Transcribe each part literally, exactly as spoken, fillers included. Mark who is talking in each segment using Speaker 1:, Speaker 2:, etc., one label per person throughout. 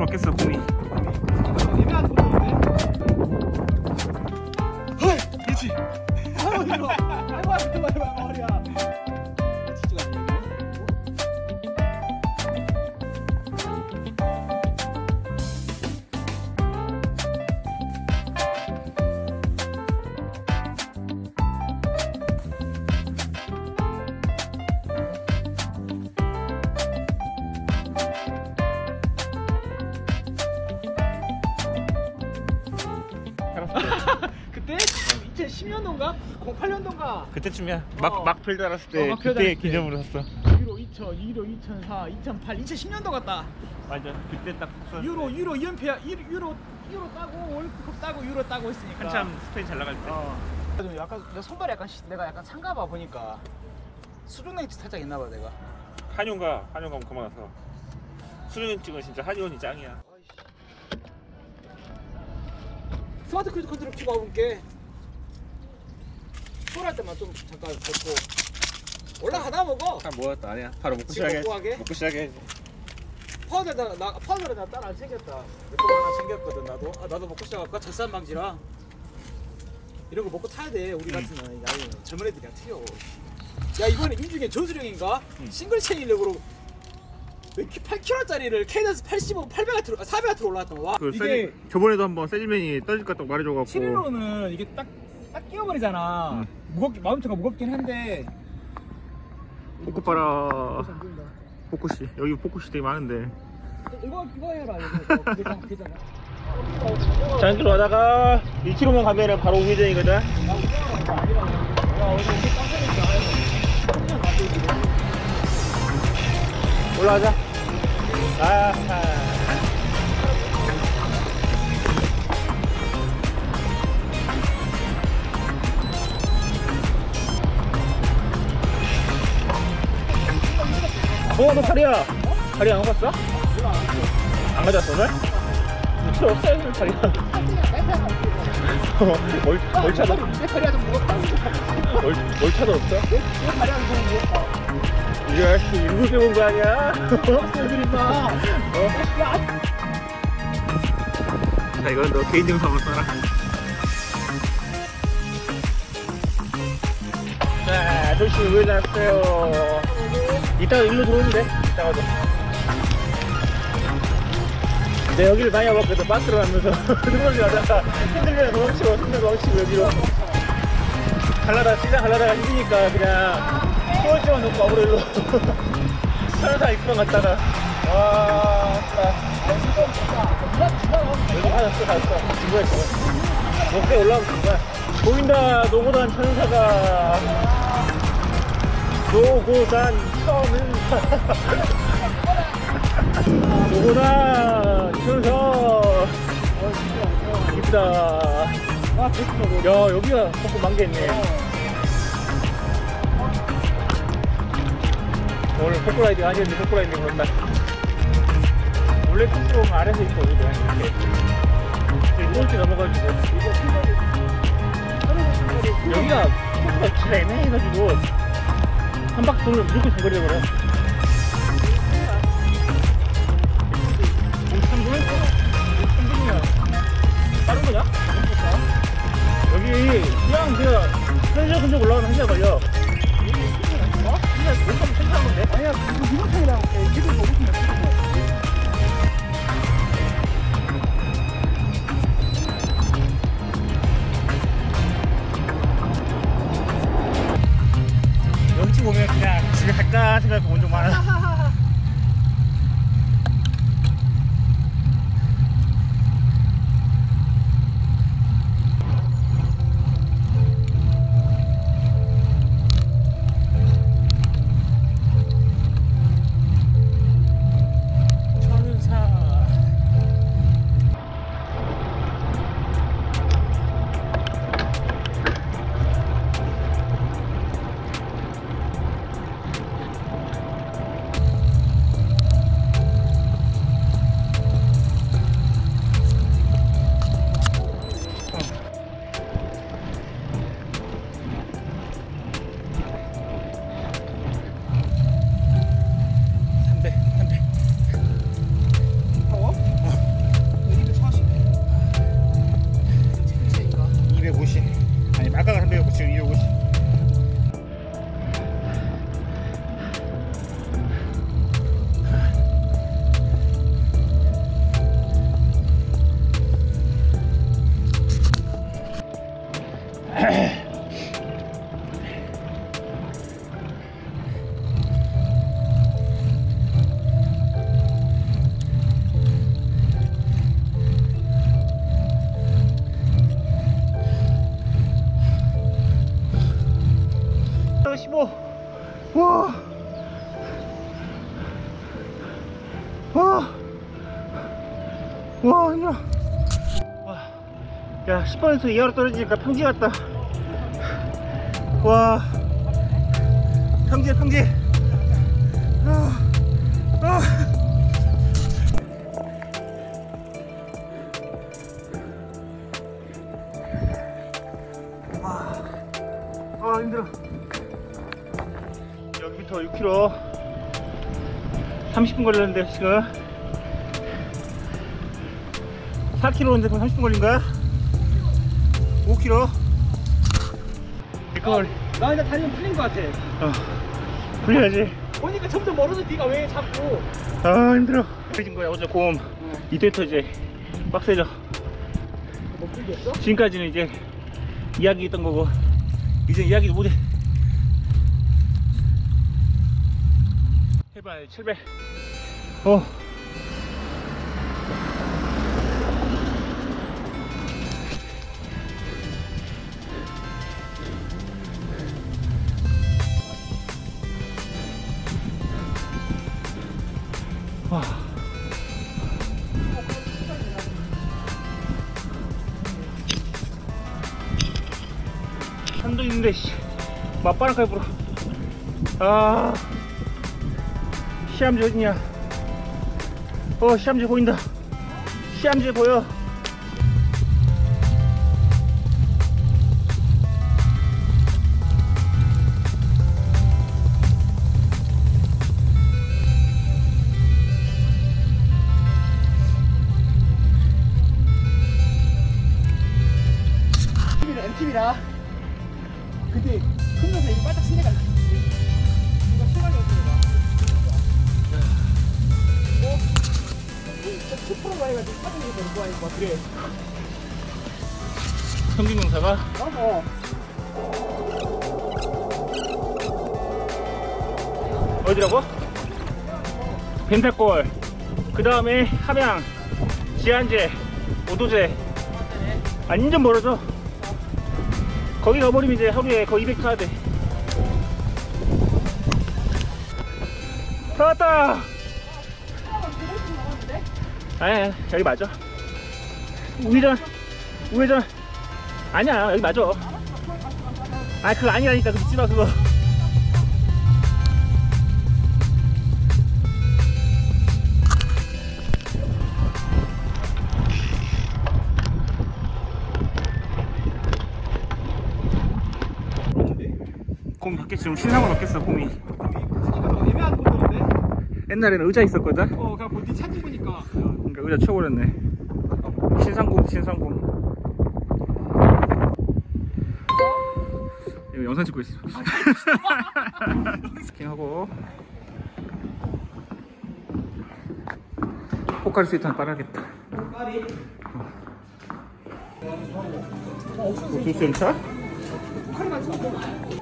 Speaker 1: 바뀌었어 공이.
Speaker 2: 애매한 소리인데?
Speaker 1: 헐! 그렇지.
Speaker 2: 아이고 힘들어. 아이고 힘들어. 아이고 머리야. 그때 이천십 년도인가? 공팔 년도인가?
Speaker 1: 그때쯤이야.
Speaker 2: 어.
Speaker 1: 막 막필 달았을 때
Speaker 2: 어, 막필
Speaker 1: 그때
Speaker 2: 달았을 때.
Speaker 1: 기념으로 샀어.
Speaker 2: 유로 이천, 유로 이천사, 이천팔, 이천십 년도 같다.
Speaker 1: 맞아. 그때 딱 샀어.
Speaker 2: 유로 유로 이 연패야. 유로 유로 유로 따고 월드컵 따고 유로 따고 했으니까.
Speaker 1: 한참 스페인 잘 나갈 때.
Speaker 2: 어. 좀 약간 내 손발이 약간 시- 내가 약간 찬가봐 보니까 수족냉 살짝 있나봐 내가.
Speaker 1: 한용가 한용 가면 그만 와서. 수능 찍은 진짜 한의원이 짱이야.
Speaker 2: 스마트 크루즈 컨트롤 켜고 와볼게. 출할 때만 좀 잠깐 걷고 올라가다 먹어.
Speaker 1: 한 모았다 아니야. 바로 먹고
Speaker 2: 지금
Speaker 1: 시작해.
Speaker 2: 먹고 하게?
Speaker 1: 먹고 시작해.
Speaker 2: 파우더에다 나 파우더에 나 딸 안 챙겼다. 몇번 하나 챙겼거든 나도. 아 나도 먹고 시작할까? 젖산 방지랑 이런 거 먹고 타야 돼. 우리 같은 나이 젊은 애들이랑 틀려. 야 이번에 민중에 전수령인가?
Speaker 1: 응.
Speaker 2: 싱글 체인력으로 팔 킬로그램짜리를 케이던스 팔십오, 팔백 와트, 사백 와트로 올라왔던 거. 와
Speaker 1: 그
Speaker 2: 이게
Speaker 1: 세지, 저번에도 한번 세질맨이 떨어질 것 같다고 말해줘갖고.
Speaker 2: 칠 일로는 이게 딱, 딱 끼워버리잖아.
Speaker 1: 응.
Speaker 2: 무겁게, 마운트가 무겁긴 한데.
Speaker 1: 벚꽃 봐라. 벚꽃이. 여기 벚꽃이 되게 많은데.
Speaker 2: 이거, 이거 해라. 이거. 되잖아. 되잖아.
Speaker 1: 자, 이리로 가다가 일 킬로미터만 가면은 바로 우회전이거든.
Speaker 2: 야, 오늘 이렇게 깜짝이야.
Speaker 1: 올라가자. 아하. 어, 너 다리야. 다리 안 갔어? 안 가져왔어, 오늘? 필요 없어요, 오늘 다리야. 멀, 멀차도?
Speaker 2: 내 다리가 좀 무겁다.
Speaker 1: 멀, 멀차도 없어?
Speaker 2: 내 다리가 좀 무겁다.
Speaker 1: 이 아저씨 일부 배운 거 아니야?
Speaker 2: 애들 임마.
Speaker 1: 자, 이건 너 개인증서 한번 써라. 자, 조심히 우회전했어요. 이따가 일로 들어오면 돼. 이따가도. 내 여기를 많이 와봤거든. 박스로 가면서 들어오지 가다가 힘들면 도망치고 힘들면 도망치고 여기로 갈라다가 시장 갈라다가 힘드니까 그냥 소원증만 놓고 와버려 일로. 천사 입구만 갔다가 와 여기 가졌어 가졌어 중간에 높게 올라가고 있는 거야. 보인다 노고단 천사가 노고단 천사 노고단 천사 이쁘다. 야 여기가 벚꽃 만개 있네. 오늘 포크라이드 아니었는데 포크라이드 그런다. 원래 포크는 아래서 있고 이렇게 이렇게 넘어가지고 여기가 포크가 진짜 애매해가지고 한 바퀴 돌면 무조건 정거리라 그래. 삼 분? 삼 분이야. 다른 거냐? 여기 그냥 그냥 편의점 근처 올라가면 한 시간 걸려. 어? 그냥 몸값 괜찮은 건데?
Speaker 2: 아니야, 유모차이라고 해. 지금 너무 좋네.
Speaker 1: 여기 보면 그냥 집에 갈까 생각하고 온 적 많아. 아니 아까가 삼백이었고 지금 이백오십. 십오. 와. 와. 와, 힘들어. 와. 야, 십 퍼센트 이하로 떨어지니까 평지 같다. 와. 평지, 평지. 아. 아. 아, 힘들어. 여기부터 육 킬로미터 삼십 분 걸렸는데 지금 사 킬로미터인데 그럼 삼십 분 걸린 거야? 오 킬로미터.
Speaker 2: 어, 나 이제 다리는 풀린 것 같아.
Speaker 1: 어, 풀려야지.
Speaker 2: 보니까 점점 멀어져. 네가 왜 자꾸.
Speaker 1: 아, 힘들어. 풀린 거야. 어제 고음 이때부터 이제 빡세져.
Speaker 2: 못 풀겠어?
Speaker 1: 지금까지는 이제 이야기 했던 거고 이제 이야기도 못해. 해발 칠백. 어. 와. 산도 있는데 씨 맞바람까지 불어. 아, 시암지 어딨냐? 어, 시암지 보인다. 시암지 보여.
Speaker 2: 엠팁이라. 근데 큰면서 이거 바짝 쓴 데가 있어. 이거 시간이 없으니까. 어? 십 퍼센트가 해가지고 사진이 더 좋아하니까 그래.
Speaker 1: 성균명사가
Speaker 2: 어.
Speaker 1: 어디라고? 벤탈골, 그 다음에 함양, 지안제, 오도제. 아니, 인전 멀어져. 거기 가버리면 이제 하루에 거의 이백 타야 돼. 다 왔다. 아니, 여기 맞아. 우회전, 우회전. 아니야, 여기 맞아. 아, 그거 아니라니까. 그 믿지마, 그거. 곰 밖에 지금 신상은 없겠어, 곰이.
Speaker 2: 애매한 곳인데?
Speaker 1: 옛날에는 의자 있었거든?
Speaker 2: 어, 그냥 뭐 찾지 보니까.
Speaker 1: 그러니까 의자 쳐버렸네. 신상곰, 신상곰. 이거 영상 찍고 있어. 스킹하고 포카리 스위트 하나 빨아야겠다.
Speaker 2: 파리.
Speaker 1: 뭐 주스 차?
Speaker 2: 파리만 찍어.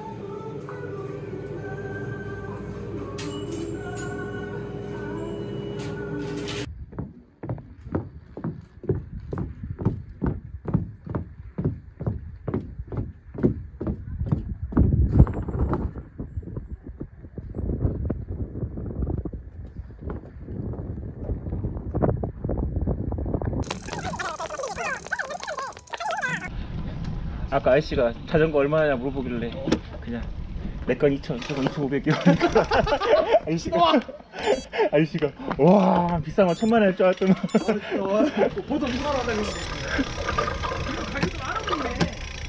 Speaker 1: 아까 아저씨가 자전거 얼마냐 물어보길래 그냥 내 건 이천, 저건 이천오백이요. 아저씨가 아저씨가 와 비싼 거 천만 원일 줄 알았더만.
Speaker 2: 보통 이만 원하다 그러는데. 가격 좀 알아보네.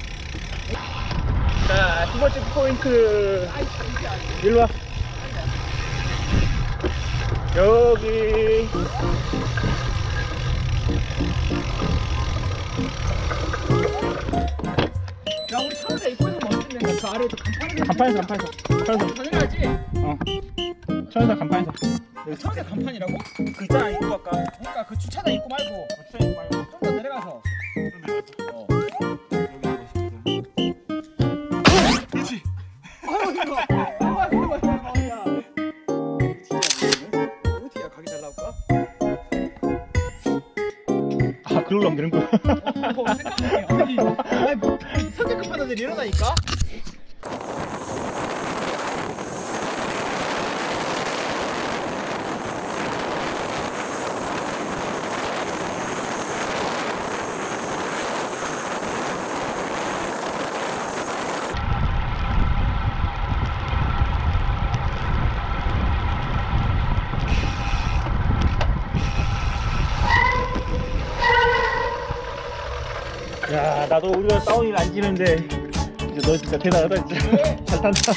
Speaker 1: 자, 두 번째 포인트. 일로 와. 여기.
Speaker 2: 야 우리 차라리 입구에서 멈추는 거 그 아래에도 간판에
Speaker 1: 간판에서 간판에서 천연산
Speaker 2: 당연하지.
Speaker 1: 어 천연산 간판에서
Speaker 2: 여기 차라리 간판이라고?
Speaker 1: 그 있잖아 입구 아까
Speaker 2: 그러니까 그 주차장 입구 말고
Speaker 1: 주차장 말고
Speaker 2: 좀 더 내려가서. 어.
Speaker 1: 그렇지
Speaker 2: 아유 이거. 아유 이거 이거 야. 어디야 가게 잘 나올까?
Speaker 1: 아 그걸로 하면 되는 거야
Speaker 2: 어, 생각해. 아니, 아니 선택급 하나들 이러다니까?
Speaker 1: 야 나도 우리가 싸운 일 안 지는데 이제 너 진짜 대단하다 진짜 잘 탄다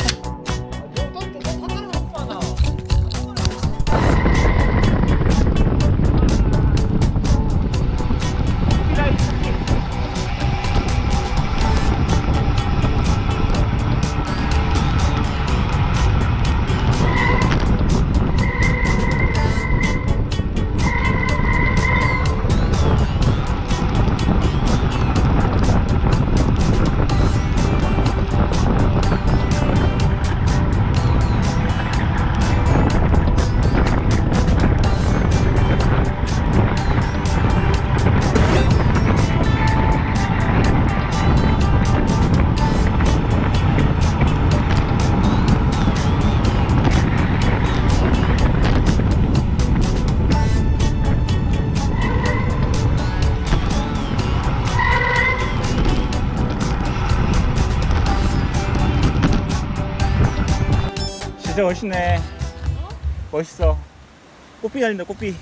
Speaker 1: 진짜 멋있네. 멋있어. 꽃비 달린다, 꽃비.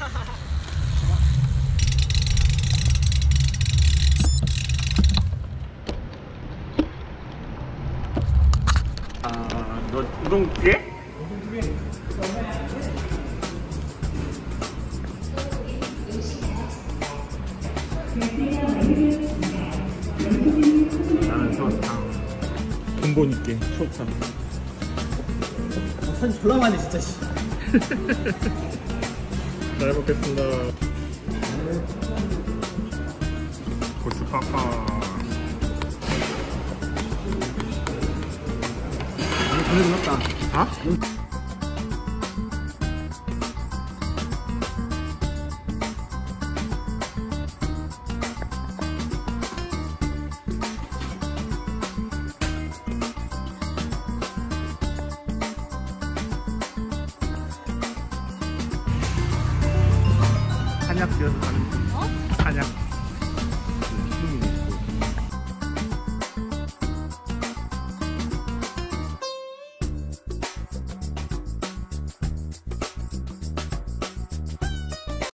Speaker 1: 아, 너 우동 두 개?
Speaker 2: 우동 두 개.
Speaker 1: 나는 초탕. 근본 있게 초탕.
Speaker 2: 사진 졸라 많네 진짜.
Speaker 1: 잘 먹겠습니다. 고추 파파.
Speaker 2: 전에 들었다.
Speaker 1: 어? 한약 지어서 가는 중.